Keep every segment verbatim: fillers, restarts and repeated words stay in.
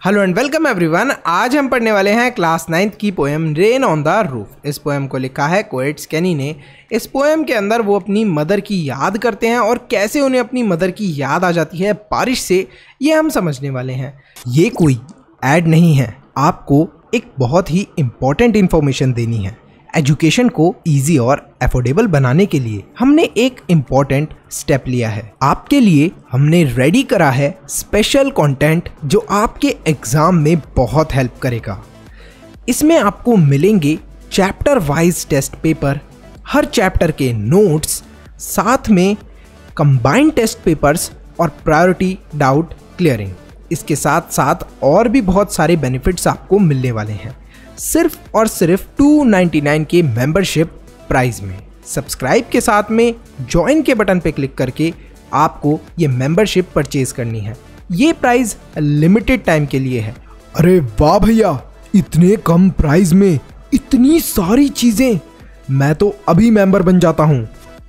Hello and welcome everyone. आज हम पढ़ने वाले हैं क्लास नाइन्थ की poem rain on the roof. इस पोएम को लिखा है कोएट्स केनी ने। इस पोएम के अंदर वो अपनी मदर की याद करते हैं और कैसे उन्हें अपनी मदर की याद आ जाती है बारिश से, ये हम समझने वाले हैं। ये कोई ऐड नहीं है, आपको एक बहुत ही इम्पोर्टेंट इन्फॉर्मेशन देनी है। एजुकेशन को इजी और अफोर्डेबल बनाने के लिए हमने एक इम्पॉर्टेंट स्टेप लिया है। आपके लिए हमने रेडी करा है स्पेशल कंटेंट जो आपके एग्जाम में बहुत हेल्प करेगा। इसमें आपको मिलेंगे चैप्टर वाइज टेस्ट पेपर, हर चैप्टर के नोट्स, साथ में कंबाइंड टेस्ट पेपर्स और प्रायोरिटी डाउट क्लियरिंग। इसके साथ साथ और भी बहुत सारे बेनिफिट्स आपको मिलने वाले हैं, सिर्फ और सिर्फ दो सौ निन्यानवे के मेंबरशिप प्राइस में। सब्सक्राइब के साथ में ज्वाइन के बटन पे क्लिक करके आपको ये मेंबरशिप परचेज करनी है। ये प्राइस लिमिटेड टाइम के लिए है। अरे वाह भैया, इतने कम प्राइस में इतनी सारी चीजें, मैं तो अभी मेंबर बन जाता हूँ।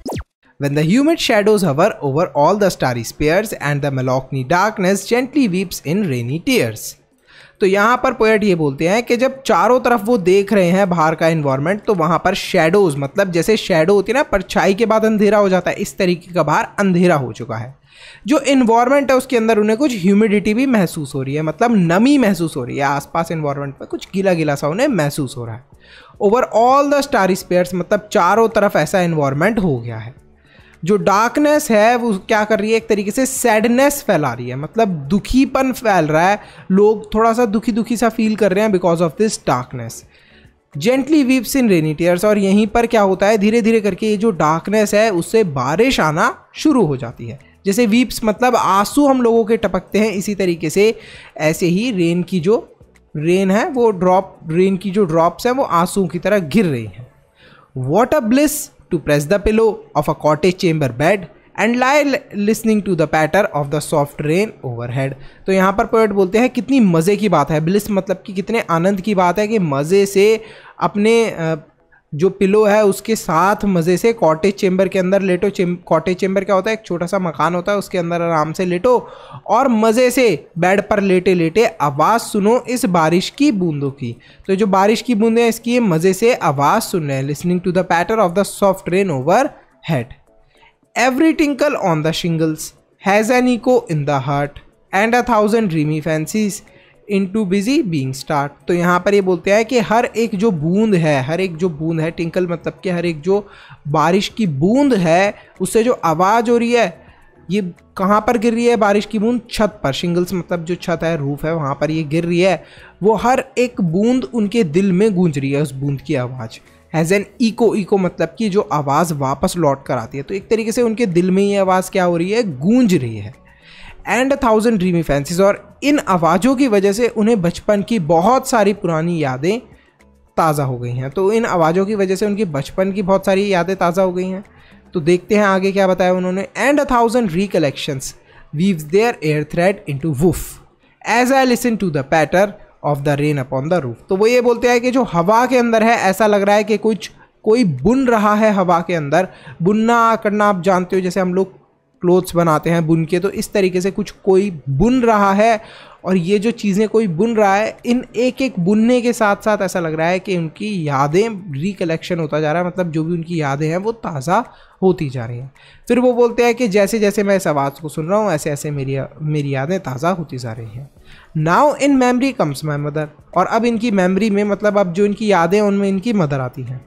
When the humid shadows hover over all the starry spheres and the melancholy darkness gently weeps in rainy tears। तो यहाँ पर पोएट ये बोलते हैं कि जब चारों तरफ वो देख रहे हैं बाहर का इन्वायरमेंट, तो वहाँ पर शेडोज, मतलब जैसे शेडो होती है ना, परछाई के बाद अंधेरा हो जाता है, इस तरीके का बाहर अंधेरा हो चुका है। जो इन्वायरमेंट है उसके अंदर उन्हें कुछ ह्यूमिडिटी भी महसूस हो रही है, मतलब नमी महसूस हो रही है। आसपास इन्वायरमेंट में कुछ गीला गीला सा उन्हें महसूस हो रहा है। Over all the starry spheres, मतलब चारों तरफ ऐसा इन्वायरमेंट हो गया है। जो डार्कनेस है वो क्या कर रही है, एक तरीके से सैडनेस फैला रही है, मतलब दुखीपन फैल रहा है। लोग थोड़ा सा दुखी दुखी सा फील कर रहे हैं because of this darkness. Gently weeps in rainy tears, और यहीं पर क्या होता है, धीरे धीरे करके ये जो डार्कनेस है उससे बारिश आना शुरू हो जाती है। जैसे वीप्स मतलब आंसू हम लोगों के टपकते हैं, इसी तरीके से ऐसे ही रेन की जो रेन है वो ड्रॉप रेन की जो ड्रॉप्स हैं वो आंसू की तरह गिर रही हैं। What a bliss to press the pillow of a cottage chamber bed and lie listening to the patter of the soft rain overhead। तो यहाँ पर पोएट बोलते हैं कितनी मज़े की बात है। ब्लिस मतलब कि कितने आनंद की बात है कि मज़े से अपने जो पिलो है उसके साथ मज़े से कॉटेज चेम्बर के अंदर लेटो। कॉटेज चेम्बर क्या होता है, एक छोटा सा मकान होता है, उसके अंदर आराम से लेटो और मज़े से बेड पर लेटे लेटे आवाज़ सुनो इस बारिश की बूंदों की। तो जो बारिश की बूंदें इसकी मज़े से आवाज़ सुन रहे हैं। Listening to the patter of the soft rain overhead. Every tinkle on the shingles has an echo in the heart and a thousand dreamy fancies into busy being start. तो यहाँ पर ये बोलते हैं कि हर एक जो बूंद है, हर एक जो बूंद है, टिंकल मतलब कि हर एक जो बारिश की बूंद है उससे जो आवाज़ हो रही है, ये कहाँ पर गिर रही है बारिश की बूंद, छत पर। शिंगल्स मतलब जो छत है, रूफ है, वहाँ पर ये गिर रही है। वो हर एक बूंद उनके दिल में गूंज रही है, उस बूंद की आवाज़। हैज़ एन इको, इको मतलब कि जो आवाज़ वापस लौट कर आती है। तो एक तरीके से उनके दिल में ये आवाज़ क्या हो रही है, गूंज रही है। And a thousand dreamy fancies, और इन आवाज़ों की वजह से उन्हें बचपन की बहुत सारी पुरानी यादें ताज़ा हो गई हैं। तो इन आवाज़ों की वजह से उनकी बचपन की बहुत सारी यादें ताज़ा हो गई हैं। तो देखते हैं आगे क्या बताया उन्होंने। And a thousand recollections weaves their air thread into woof as I listen to the patter of the rain upon the roof. तो वो ये बोलते हैं कि जो हवा के अंदर है, ऐसा लग रहा है कि कुछ कोई बुन रहा है हवा के अंदर। बुनना करना आप जानते हो, जैसे हम लोग क्लोथ्स बनाते हैं बुन के, तो इस तरीके से कुछ कोई बुन रहा है। और ये जो चीज़ें कोई बुन रहा है, इन एक एक बुनने के साथ साथ ऐसा लग रहा है कि उनकी यादें रिकलेक्शन होता जा रहा है, मतलब जो भी उनकी यादें हैं वो ताज़ा होती जा रही हैं। फिर वो बोलते हैं कि जैसे जैसे मैं इस आवाज़ को सुन रहा हूँ ऐसे ऐसे मेरी मेरी यादें ताज़ा होती जा रही हैं। Now in memory comes my mother, और अब इनकी मेमरी में, मतलब अब जो इनकी यादें उनमें इनकी मदर आती हैं।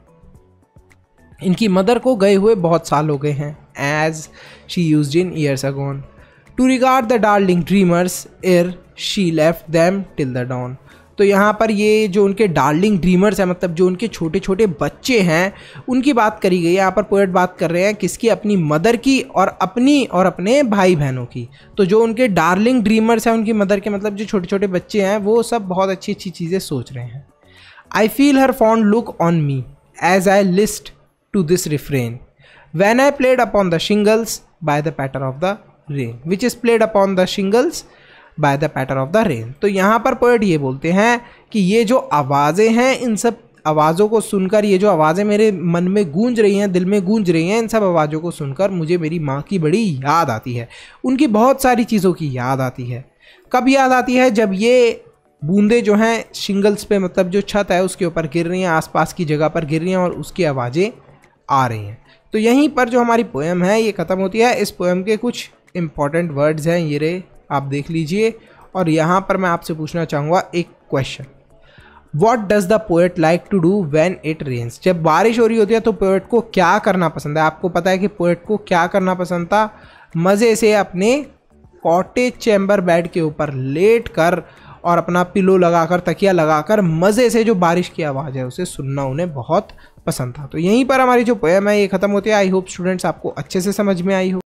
इनकी मदर को गए हुए बहुत साल हो गए हैं, as she used in years agone to regard the darling dreamers ere she left them till the dawn. तो यहाँ पर ये जो उनके डार्लिंग ड्रीमर्स हैं, मतलब जो उनके छोटे छोटे बच्चे हैं, उनकी बात करी गई है। यहाँ पर पोएट बात कर रहे हैं किसकी, अपनी मदर की और अपनी और अपने भाई बहनों की। तो जो उनके डार्लिंग ड्रीमर्स हैं उनकी मदर के, मतलब जो छोटे छोटे बच्चे हैं, वो सब बहुत अच्छी अच्छी चीज़ें सोच रहे हैं। I feel her fond look on me as I list to this refrain when I played upon the shingles by the patter of the rain, which is played upon the shingles by the patter of the rain। तो यहाँ पर poet ये बोलते हैं कि ये जो आवाज़ें हैं, इन सब आवाज़ों को सुनकर, ये जो आवाज़ें मेरे मन में गूंज रही हैं, दिल में गूंज रही हैं, इन सब आवाज़ों को सुनकर मुझे मेरी माँ की बड़ी याद आती है। उनकी बहुत सारी चीज़ों की याद आती है। कब याद आती है, जब ये बूंदे जो हैं शिंगल्स पे, मतलब जो छत है उसके ऊपर गिर रही हैं, आसपास की जगह पर गिर रही हैं और उसकी आवाज़ें आ रही हैं। तो यहीं पर जो हमारी पोएम है ये ख़त्म होती है। इस पोएम के कुछ इंपॉर्टेंट वर्ड्स हैं, ये रहे, आप देख लीजिए। और यहाँ पर मैं आपसे पूछना चाहूँगा एक question, what does the poet like to do when it rains. जब बारिश हो रही होती है तो पोएट को क्या करना पसंद है? आपको पता है कि पोएट को क्या करना पसंद था? मज़े से अपने कॉटेज चैम्बर बेड के ऊपर लेट कर और अपना पिलो लगाकर, तकिया लगाकर मज़े से जो बारिश की आवाज़ है उसे सुनना उन्हें बहुत पसंद था। तो यहीं पर हमारी जो पोएम है ये ख़त्म होती है। आई होप स्टूडेंट्स आपको अच्छे से समझ में आई हो।